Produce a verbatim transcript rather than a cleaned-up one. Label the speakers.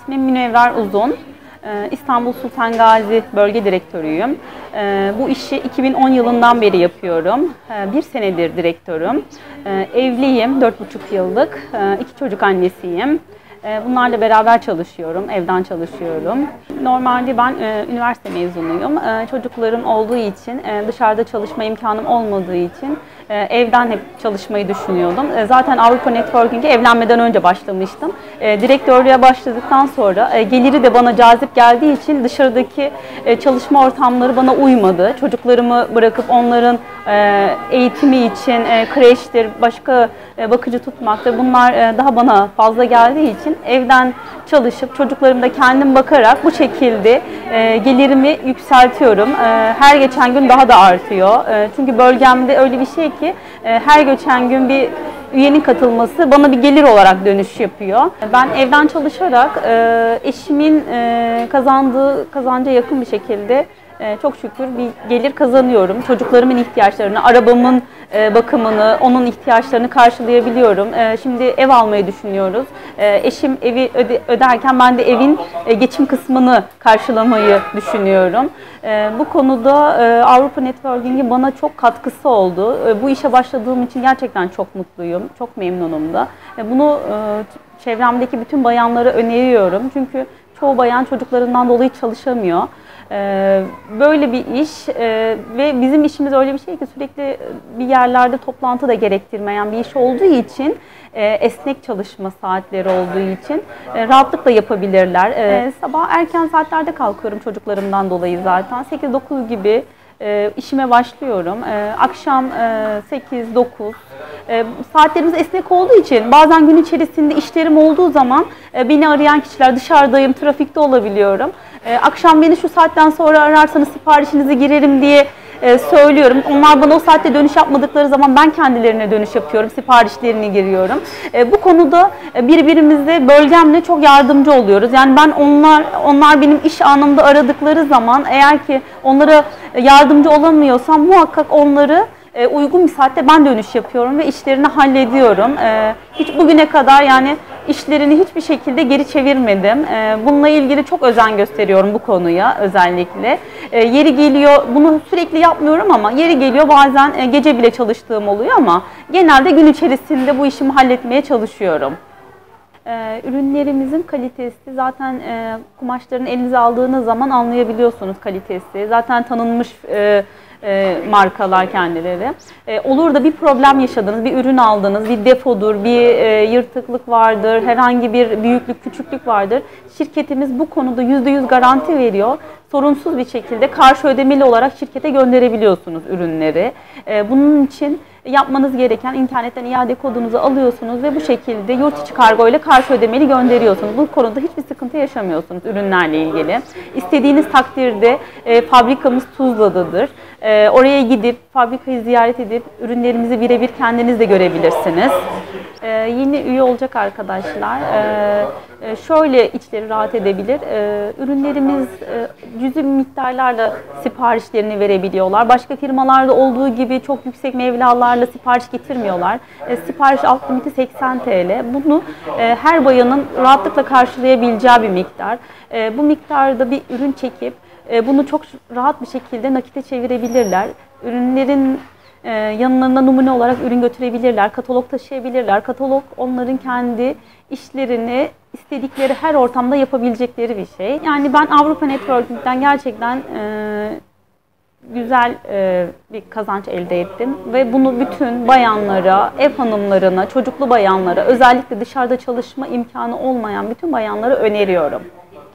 Speaker 1: İsmim Münevver Uzun. İstanbul Sultan Gazi Bölge Direktörüyüm. Bu işi iki bin on yılından beri yapıyorum. Bir senedir direktörüm. Evliyim, dört buçuk yıllık. İki çocuk annesiyim. Bunlarla beraber çalışıyorum, evden çalışıyorum. Normalde ben e, üniversite mezunuyum. E, çocuklarım olduğu için, e, dışarıda çalışma imkanım olmadığı için e, evden hep çalışmayı düşünüyordum. E, zaten Avrupa Networking'e evlenmeden önce başlamıştım. E, direktörlüğe başladıktan sonra e, geliri de bana cazip geldiği için dışarıdaki e, çalışma ortamları bana uymadı. Çocuklarımı bırakıp onların e, eğitimi için e, kreştir, başka e, bakıcı tutmaktır, bunlar e, daha bana fazla geldiği için evden çalışıp çocuklarım da kendim bakarak bu şekilde e, gelirimi yükseltiyorum. E, her geçen gün daha da artıyor. E, çünkü bölgemde öyle bir şey ki e, her geçen gün bir üyenin katılması bana bir gelir olarak dönüş yapıyor. Ben evden çalışarak e, eşimin e, kazandığı kazanca yakın bir şekilde e, çok şükür bir gelir kazanıyorum. Çocuklarımın ihtiyaçlarını, arabamın e, bakımını, onun ihtiyaçlarını karşılayabiliyorum. E, şimdi ev almayı düşünüyoruz. E, eşim evi öde, öderken ben de evin e, geçim kısmını karşılamayı düşünüyorum. E, bu konuda e, Avrupa Networking'in bana çok katkısı oldu. E, bu işe başladığım için gerçekten çok mutluyum, çok memnunum da. E, bunu e, çevremdeki bütün bayanlara öneriyorum. Çünkü çoğu bayan çocuklarından dolayı çalışamıyor. Böyle bir iş ve bizim işimiz öyle bir şey ki sürekli bir yerlerde toplantı da gerektirmeyen bir iş olduğu için, esnek çalışma saatleri olduğu için rahatlıkla yapabilirler. Sabah erken saatlerde kalkıyorum çocuklarımdan dolayı zaten. sekiz dokuz gibi işime başlıyorum. Akşam sekiz dokuz. Saatlerimiz esnek olduğu için bazen gün içerisinde işlerim olduğu zaman beni arayan kişiler, dışarıdayım, trafikte olabiliyorum. Akşam beni şu saatten sonra ararsanız siparişinizi girerim diye söylüyorum. Onlar bana o saatte dönüş yapmadıkları zaman ben kendilerine dönüş yapıyorum, siparişlerini giriyorum. Bu konuda birbirimize bölgemle çok yardımcı oluyoruz. Yani ben onlar onlar benim iş anımda aradıkları zaman eğer ki onlara yardımcı olamıyorsam muhakkak onları uygun bir saatte ben dönüş yapıyorum ve işlerini hallediyorum. Hiç bugüne kadar yani işlerini hiçbir şekilde geri çevirmedim. Bununla ilgili çok özen gösteriyorum bu konuya özellikle. Yeri geliyor, bunu sürekli yapmıyorum ama yeri geliyor bazen gece bile çalıştığım oluyor ama genelde gün içerisinde bu işimi halletmeye çalışıyorum. Ürünlerimizin kalitesi zaten kumaşların elinize aldığınız zaman anlayabiliyorsunuz kalitesi. Zaten tanınmış E, markalar kendileri. E, olur da bir problem yaşadınız, bir ürün aldınız, bir defodur, bir e, yırtıklık vardır, herhangi bir büyüklük, küçüklük vardır. Şirketimiz bu konuda yüzde yüz garanti veriyor. Sorunsuz bir şekilde karşı ödemeli olarak şirkete gönderebiliyorsunuz ürünleri. E, bunun için yapmanız gereken internetten iade kodunuzu alıyorsunuz ve bu şekilde yurt içi kargo ile karşı ödemeli gönderiyorsunuz. Bu konuda hiçbir sıkıntı yaşamıyorsunuz ürünlerle ilgili. İstediğiniz takdirde e, fabrikamız Tuzla'dadır. E, oraya gidip fabrikayı ziyaret edip ürünlerimizi birebir kendiniz de görebilirsiniz. E, yeni üye olacak arkadaşlar e, e, şöyle içleri rahat edebilir. E, ürünlerimiz e, cüzi miktarlarla siparişlerini verebiliyorlar. Başka firmalarda olduğu gibi çok yüksek mevlalarla sipariş getirmiyorlar. E, sipariş alt limiti seksen TL. Bunu e, her bayanın rahatlıkla karşılayabileceği bir miktar. E, bu miktarda bir ürün çekip e, bunu çok rahat bir şekilde nakite çevirebilirler. Ürünlerin e, yanlarına numune olarak ürün götürebilirler. Katalog taşıyabilirler. Katalog onların kendi işlerini istedikleri her ortamda yapabilecekleri bir şey. Yani ben Avrupa Networking'den gerçekten e, güzel e, bir kazanç elde ettim ve bunu bütün bayanlara, ev hanımlarına, çocuklu bayanlara, özellikle dışarıda çalışma imkanı olmayan bütün bayanlara öneriyorum.